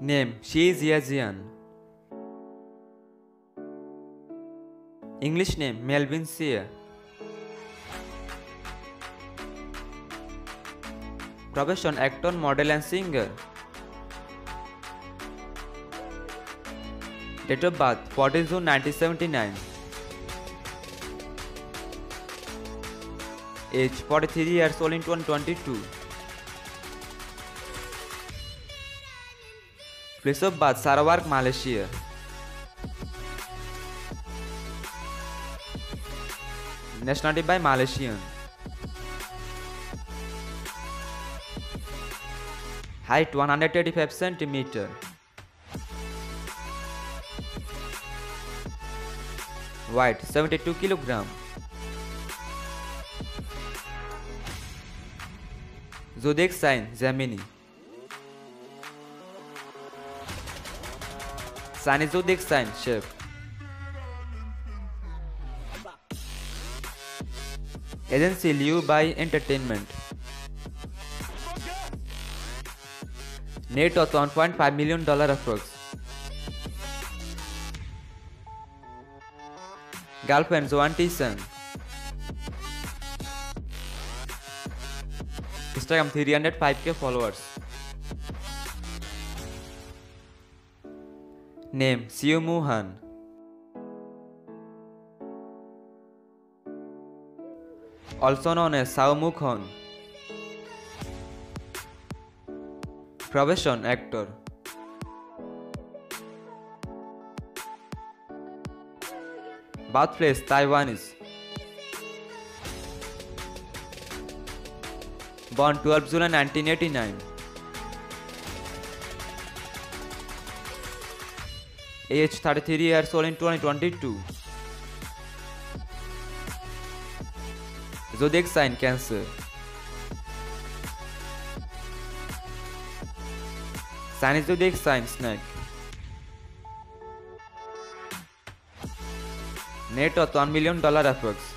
Name Sia. English name Melvin Sia. Profession actor, model and singer. Date of birth 14 June 1979. Age 43 years old in 2022. Place of birth Sarawak, Malaysia. Nationality by Malaysian. Height 185 cm. Weight 72 kg. Zodiac sign Gemini. Sign is zodiac sign Chef. Agency Liu by Entertainment. Net worth $1.5 million approx. Girlfriend Joan Tisang. Instagram 305k followers. Name Siu Mohan. Also known as Sao Mukhon. Profession actor. Birthplace Taiwanese. Born 12 July 1989. Age 33 years old in 2022. Zodiac sign Cancer. Sign is zodiac sign Snake. Net worth $1 million approx.